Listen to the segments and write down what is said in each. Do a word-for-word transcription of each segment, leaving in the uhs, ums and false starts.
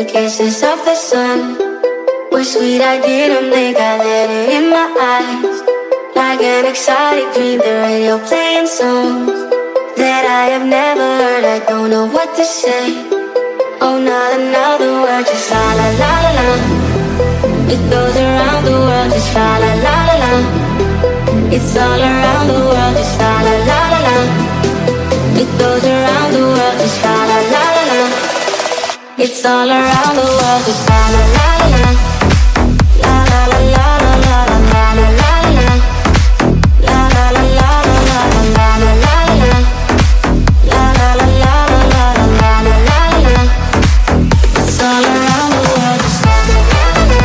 The kisses of the sun were sweet, I didn't blink, I let it in my eyes. Like an exotic dream, the radio playing songs that I have never heard, I don't know what to say. Oh, not another word, just la la la la la. It goes around the world, just la la la la la. It's all around the world, just la la la la la. It goes around the world, just la la la la la. It's all around the world, just la la la la la. La la la la la la la la la la. La la la la la la la la la la. La la la la la la la la la la. It's all around the world, just la la la la.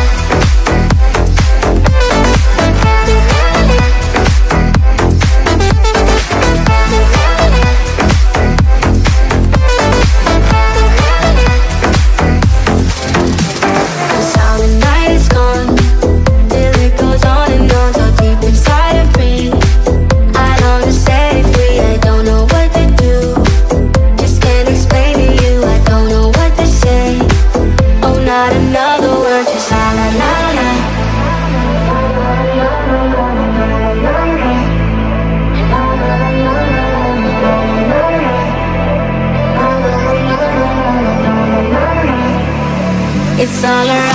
It's all around.